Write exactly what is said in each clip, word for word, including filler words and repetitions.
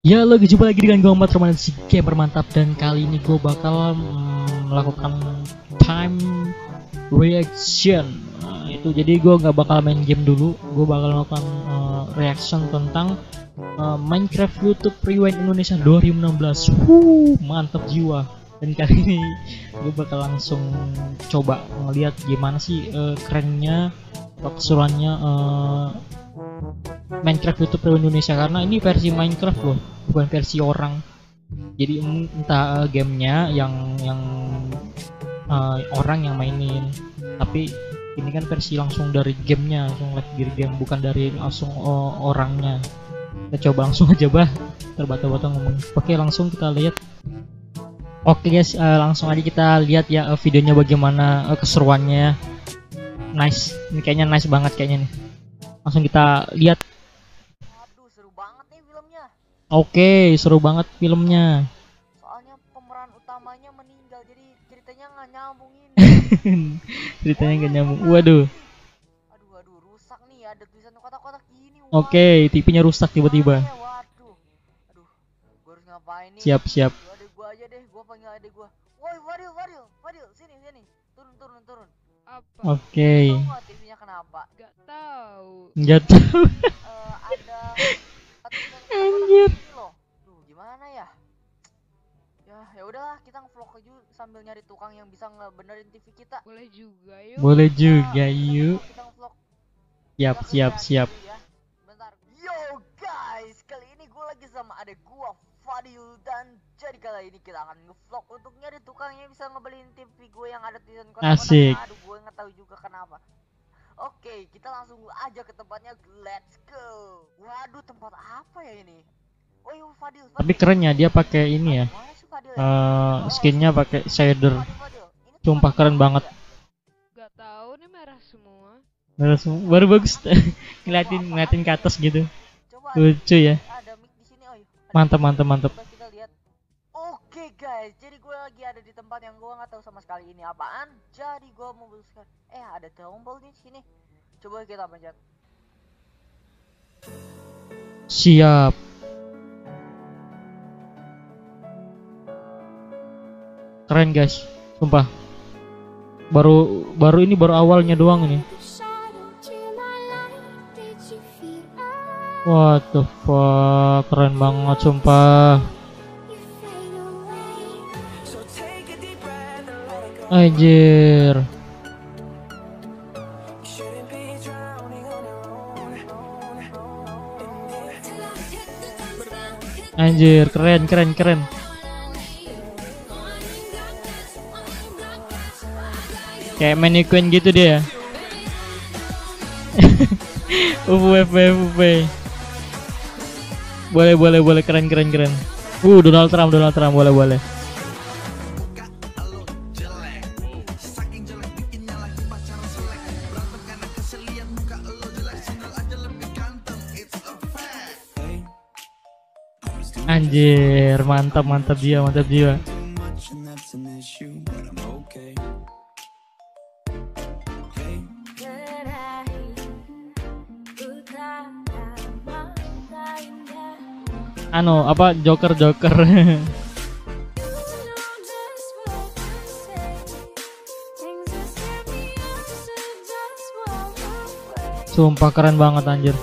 Ya, lo jumpa lagi dengan gue Ahmad Roman, si gamer mantap. Dan kali ini gue bakal mm, melakukan time reaction. Nah, itu jadi gue nggak bakal main game dulu, gue bakal melakukan uh, reaction tentang uh, Minecraft YouTube Rewind Indonesia dua ribu enam belas. Wuh, mantap jiwa. Dan kali ini gue bakal langsung coba ngeliat gimana sih uh, kerennya, keseruannya uh, Minecraft YouTube Rewind Indonesia, karena ini versi Minecraft loh, bukan versi orang. Jadi entah uh, gamenya yang yang uh, orang yang mainin, tapi ini kan versi langsung dari gamenya, langsung live dari game, bukan dari langsung uh, orangnya. Kita coba langsung aja bah, terbata-bata ngomong. Oke, langsung kita lihat. Oke guys, uh, langsung aja kita lihat ya uh, videonya bagaimana uh, keseruannya. Nice, ini kayaknya nice banget kayaknya nih. Langsung kita lihat. Aduh, seru banget nih filmnya. Oke, seru banget filmnya. Soalnya pemeran utamanya meninggal, jadi ceritanya nggak nyambung ini. Ceritanya nggak nyambung. Waduh. Aduh, aduh, rusak nih. Ada tulisan kotak-kotak gini. Oke, T V-nya rusak tiba-tiba. Waduh, aduh, gua harus ngapain nih? Siap, siap. Aduh, adek gua aja deh, gua panggil adek gua. Woi, Fadil, Fadil, Fadil, sini, sini. Turun, turun, turun. Apa? Oke. Tahu nggak T V-nya kenapa? Gak tahu. Nggak tahu. Uh, ada Anjir. loh. Duh, gimana ya? Ya, ya udahlah, kita nge-vlog aja sambil nyari tukang yang bisa ngebenerin T V kita. Boleh juga yuk. Boleh juga, yuk. Kita nge-vlog. Siap, Kita siap, kerjaan siap. dulu ya. Bentar. Yo guys, kali ini gue lagi sama adek gua Fadil, dan jadi kali ini kita akan nge-vlog untuk nyari tukang yang bisa ngebeliin T V gue yang ada tulisan kotak-kotak. Asik. Aduh, gue nggak tahu juga kenapa. Oke, kita langsung aja ke tempatnya. Let's go. Waduh, tempat apa ya ini? Oh iya, Fadil, Fadil. Tapi kerennya dia pakai ini ya. Mana sih Fadil ya? Uh, skinnya pakai shader. Fadil, Fadil. Ini Sumpah tempat keren apa banget. ya? Gak tahu nih merah semua. Baru, baru bagus. ngeliatin ngeliatin ke atas gitu. Coba Lucu ya. ada mic di sini. Oh iya. Ada Mantap, mic. mantap, mantap. Coba kita lihat. Oke guys, jadi gue lagi ada di tempat yang gue nggak tahu sama sekali ini apaan. Jadi gue memutuskan, eh ada tombol di sini. Coba kita pencet. Siap. Keren guys, sumpah. Baru baru ini baru awalnya doang ini. What the fuck, keren banget sumpah. Anjir. Anjir, keren keren keren. Kayak mannequin gitu dia. U F F U F. Boleh boleh boleh, keren keren keren. Uh, Donald Trump Donald Trump boleh boleh. Anjir, mantap mantap dia, mantap dia. Ano, apa Joker Joker. Sumpah keren banget anjir.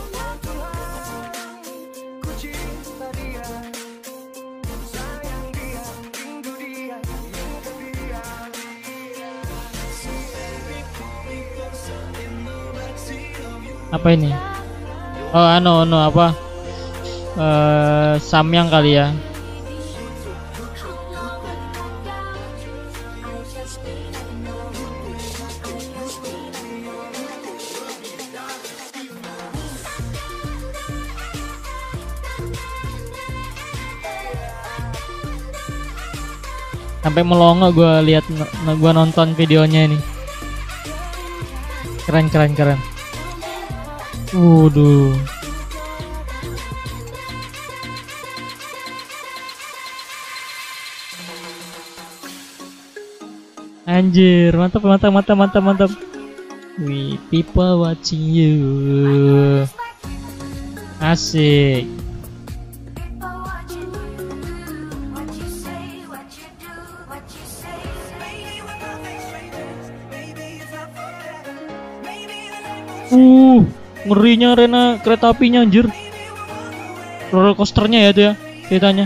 Apa ini? Oh, ano, ano apa? Uh, Samyang kali ya. Sampai melongo gue lihat, gue nonton videonya ini. Keren keren keren. Waduh. Anjir, mantap mantap mantap mantap mantap. We people watching you. Asik. Uh, ngerinya arena kereta apinya anjir. Roller coasternya ya itu ya ceritanya.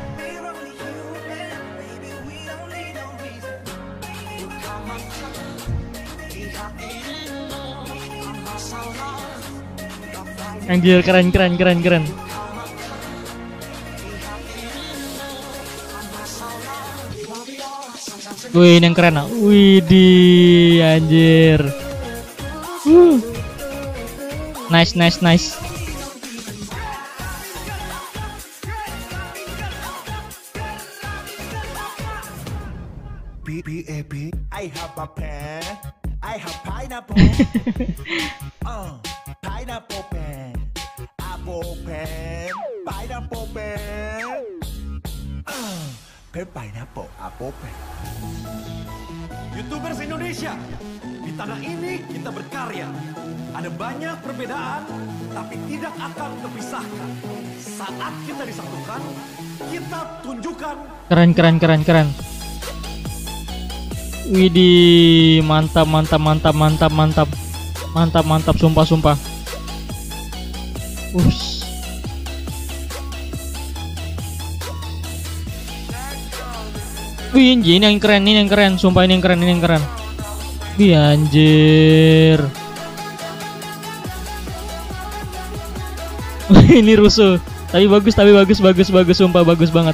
Anjir keren keren keren keren. Wih, ini yang keren ah. Wih di anjir. Uh. Nice nice nice. P P A P. I have a pen. I have pineapple. uh, pineapple pen. Apple pen. Pineapple pen. Uh, pen pineapple. Apple pen. YouTubers Indonesia, di tanah ini kita berkarya. Ada banyak perbedaan, tapi tidak akan terpisahkan. Saat kita disatukan, kita tunjukkan. Keren keren keren keren. Widih, mantap mantap mantap mantap mantap mantap mantap sumpah sumpah. Ups. Wih, ini yang keren, ini yang keren, sumpah ini yang keren, ini yang keren. Wih anjir. Ini rusuh, tapi bagus, tapi bagus, bagus, bagus, sumpah bagus banget.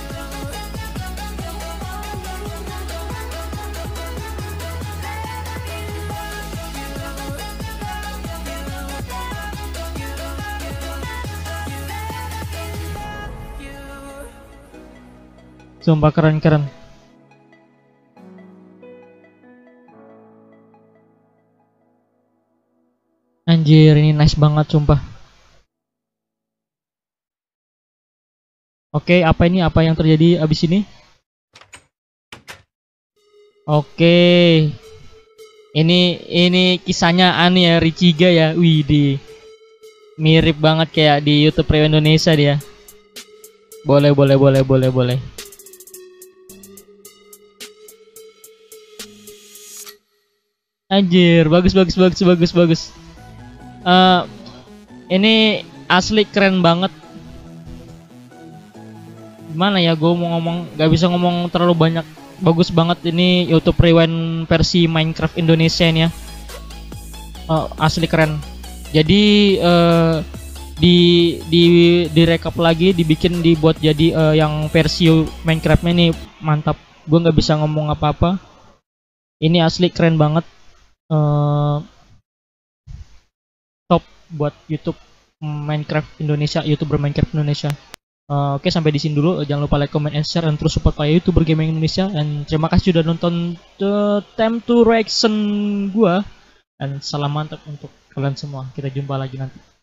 Sumpah keren keren. Anjir ini nice banget sumpah. Oke, apa ini? Apa yang terjadi abis ini? Oke. Ini ini kisahnya aneh ya, Richiga ya. Widih. Mirip banget kayak di YouTube Review Indonesia dia. Boleh, boleh, boleh, boleh, boleh. Anjir, bagus bagus bagus bagus bagus. Uh, ini asli keren banget. Gimana ya, gue mau ngomong, gak bisa ngomong terlalu banyak. Bagus banget ini YouTube Rewind versi Minecraft Indonesia ini ya. Uh, asli keren. Jadi uh, di di direkap lagi, dibikin, dibuat jadi uh, yang versi Minecraftnya ini mantap. Gue nggak bisa ngomong apa-apa. Ini asli keren banget. Uh, top buat YouTube Minecraft Indonesia, YouTuber Minecraft Indonesia. Uh, Oke, okay, sampai di sini dulu. Jangan lupa like, comment, and share, dan terus support para YouTuber gaming Indonesia. Dan terima kasih sudah nonton the Time to Reaction gua. Dan salam mantap untuk kalian semua. Kita jumpa lagi nanti.